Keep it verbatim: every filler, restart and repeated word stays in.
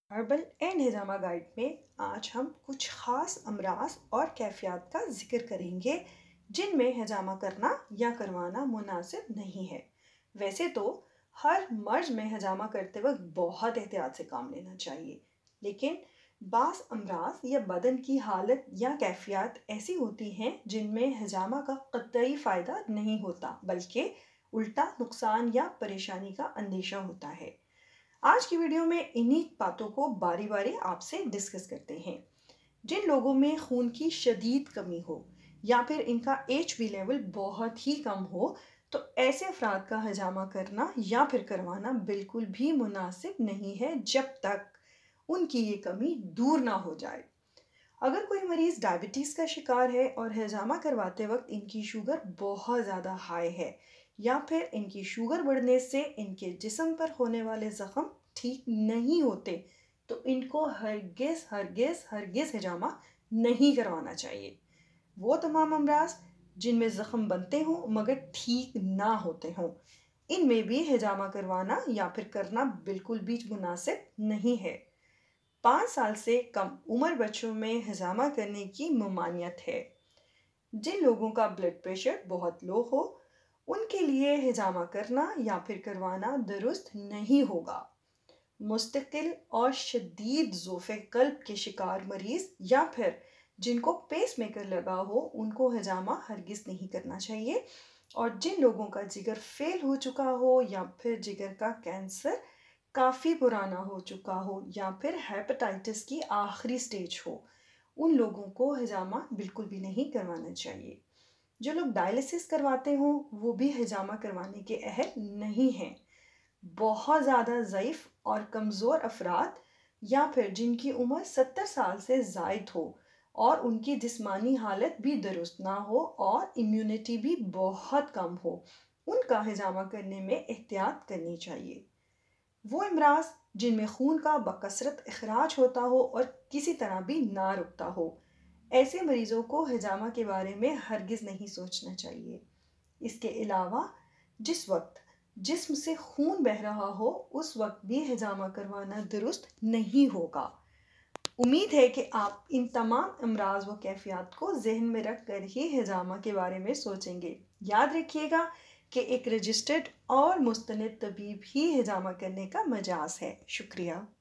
Herbal and ہجامہ guide میں آج ہم کچھ خاص امراض اور کیفیات کا ذکر کریں گے جن میں ہجامہ کرنا یا کروانا مناسب نہیں ہے۔ ویسے تو ہر مرض میں ہجامہ کرتے وقت بہت احتیاط سے کام لینا چاہیے، لیکن بعض امراض یا بدن کی حالت یا کیفیات ایسی ہوتی ہیں جن میں ہجامہ کا قطعی فائدہ نہیں ہوتا بلکہ الٹا نقصان یا پریشانی کا اندیشہ ہوتا ہے۔ آج کی ویڈیو میں انہی باتوں کو باری باری آپ سے ڈسکس کرتے ہیں۔ جن لوگوں میں خون کی شدید کمی ہو یا پھر ان کا ایچ بی لیول بہت ہی کم ہو تو ایسے افراد کا ہجامہ کرنا یا پھر کروانا بالکل بھی مناسب نہیں ہے جب تک ان کی یہ کمی دور نہ ہو جائے۔ اگر کوئی مریض ڈائبٹیز کا شکار ہے اور ہجامہ کرواتے وقت ان کی شوگر بہت زیادہ ہائی ہے یا پھر ان کی شوگر بڑھنے سے ان کے جسم پر ہونے والے زخم ٹھیک نہیں ہوتے تو ان کو ہرگز ہرگز ہرگز ہجامہ نہیں کروانا چاہیے۔ وہ تمام امراض جن میں زخم بنتے ہوں مگر ٹھیک نہ ہوتے ہوں، ان میں بھی ہجامہ کروانا یا پھر کرنا بالکل بھی مناسب نہیں ہے۔ پانچ سال سے کم عمر بچوں میں ہجامہ کرنے کی ممانعت ہے۔ جن لوگوں کا بلڈ پریشر بہت لو ہو ان کے لیے ہجامہ کرنا یا پھر کروانا درست نہیں ہوگا۔ مستقل اور شدید ضعف قلب کے شکار مریض یا پھر جن کو پیس میکر لگا ہو ان کو ہجامہ ہرگز نہیں کرنا چاہیے، اور جن لوگوں کا جگر فیل ہو چکا ہو یا پھر جگر کا کینسر کافی پرانا ہو چکا ہو یا پھر ہیپاٹائٹس کی آخری سٹیج ہو ان لوگوں کو ہجامہ بالکل بھی نہیں کروانا چاہیے۔ جو لوگ ڈائلسس کرواتے ہوں وہ بھی ہجامہ کروانے کے اہل نہیں ہیں۔ بہت زیادہ ضعیف اور کمزور افراد یا پھر جن کی عمر ستر سال سے زائد ہو اور ان کی جسمانی حالت بھی درست نہ ہو اور امیونٹی بھی بہت کم ہو ان کا ہجامہ کرنے میں احتیاط کرنی چاہیے۔ وہ امراض جن میں خون کا بکثرت اخراج ہوتا ہو اور کسی طرح بھی نہ رکتا ہو ایسے مریضوں کو ہجامہ کے بارے میں ہرگز نہیں سوچنا چاہیے۔ اس کے علاوہ جس وقت جسم سے خون بہہ رہا ہو اس وقت بھی ہجامہ کروانا درست نہیں ہوگا۔ امید ہے کہ آپ ان تمام امراض و کیفیات کو ذہن میں رکھ کر ہی ہجامہ کے بارے میں سوچیں گے۔ یاد رکھیے گا کہ ایک رجسٹرڈ اور مستند طبیب ہی ہجامہ کرنے کا مجاز ہے۔ شکریہ۔